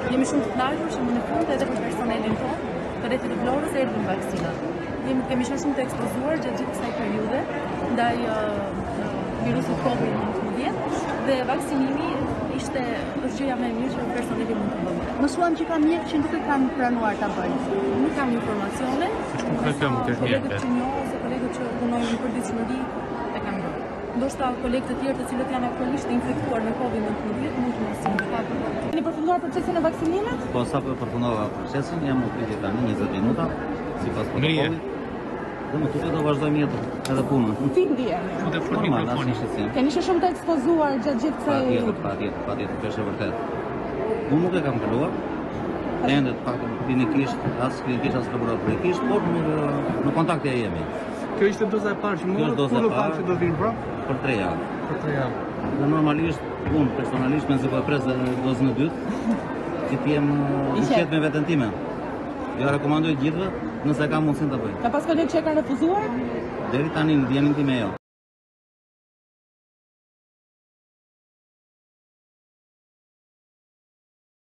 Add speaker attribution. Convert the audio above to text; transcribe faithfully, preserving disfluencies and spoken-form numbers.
Speaker 1: Jemi shumë të kënaqur që më në fund edhe për personelin tonë, të rrethit të Vlorës erdhin vaksinat. Jemi kemi qenë shumë të ekspozuar gjatë gjithë kësaj periudhe ndaj uh, virusit Covid nineteen dhe vaksinimi ishte është gjëja më e mirë që personeli mund të bëjë.
Speaker 2: Më thuam që ka mjekë që nuk e kanë pranuar ta bëjnë.
Speaker 1: Nuk kam informacione. Kolegët që njoh ose kolegët që punojnë në përditshmëri e kanë bërë. Ndoshta kolegë të tjerë të cilët janë aktualisht të infektuar me Covid nineteen mund të mos jenë fakti.
Speaker 2: Keni përfunduar procesin e vaksinimit?
Speaker 3: Po sa po përfundova procesin, jam u piti tani njëzet minuta, sipas protokollit. Dhe më tutë do vazhdojmë jetën, edhe punën.
Speaker 2: Si ndiheni?
Speaker 3: Normal, asnjë shqetësim.
Speaker 2: Keni qenë shumë të ekspozuar gjatë gjithë kësaj.
Speaker 3: Patjetër, patjetër, patjetër, kjo është e vërtetë. Unë nuk e kam kaluar. Ende të paktën klinikisht, as klinikisht as laboratorisht, por në, në kontakte jemi.
Speaker 4: Kjo ishte doza e parë që morët, kur do parë që do vinë pra?
Speaker 3: Për tre javë.
Speaker 4: Për tre javë.
Speaker 3: Dhe normalisht, unë personalisht, me zi po e pres dhe dozën e dytë, që t'jem i qetë me veten time. Jo rekomandoj gjithëve, nëse ka mundësin të bëj.
Speaker 2: Ka pas kolegë që e kanë refuzuar?
Speaker 3: Deri tani në dijenin time jo.